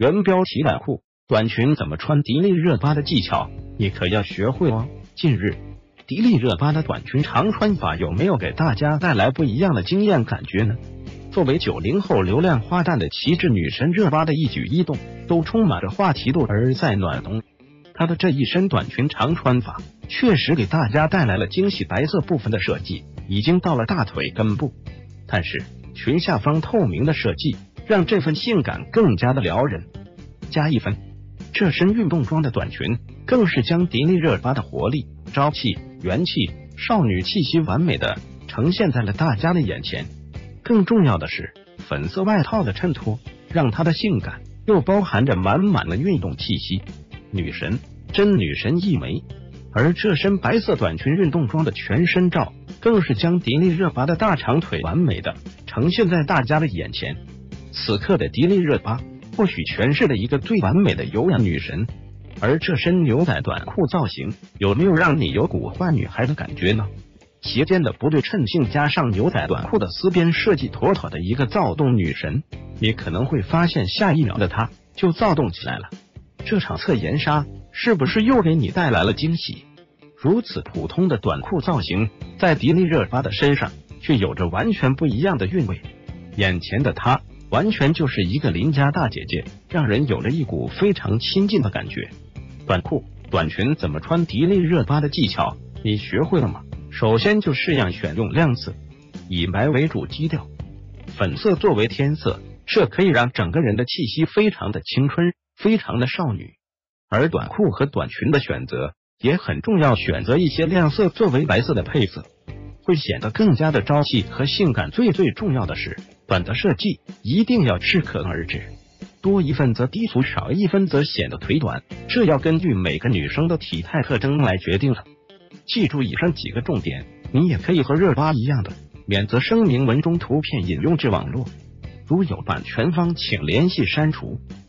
原标题短裤、短裙怎么穿迪丽热巴的技巧，你可要学会哦。近日，迪丽热巴的短裙长穿法有没有给大家带来不一样的惊艳感觉呢？作为90后流量花旦的旗帜女神热巴的一举一动都充满着话题度，而在暖冬，她的这一身短裙长穿法确实给大家带来了惊喜。白色部分的设计已经到了大腿根部，但是裙下方透明的设计让这份性感更加的撩人。加1分。这身运动装的短裙更是将迪丽热巴的活力、朝气、元气、少女气息完美的呈现在了大家的眼前。更重要的是，粉色外套的衬托让她的性感又包含着满满的运动气息，女神，真女神一枚。而这身白色短裙运动装的全身照更是将迪丽热巴的大长腿完美的呈现在大家的眼前。此刻的迪丽热巴或许诠释了一个最完美的优雅女神，而这身牛仔短裤造型有没有让你有股坏女孩的感觉呢？斜肩的不对称性加上牛仔短裤的丝边设计，妥妥的一个躁动女神。你可能会发现下一秒的她就躁动起来了，这场侧颜纱是不是又给你带来了惊喜？如此普通的短裤造型，在迪丽热巴的身上却有着完全不一样的韵味。眼前的她完全就是一个邻家大姐姐，让人有着一股非常亲近的感觉。短裤、短裙怎么穿迪丽热巴的技巧，你学会了吗？首先就式样选用亮色，以白为主基调，粉色作为天色，这可以让整个人的气息非常的青春，非常的少女。而短裤和短裙的选择也很重要，选择一些亮色作为白色的配色，会显得更加的朝气和性感。最重要的是，短的设计一定要适可而止，多一分则低俗，少一分则显得腿短，这要根据每个女生的体态特征来决定了。记住以上几个重点，你也可以和热巴一样的，免责声明文中图片引用至网络，如有版权方请联系删除。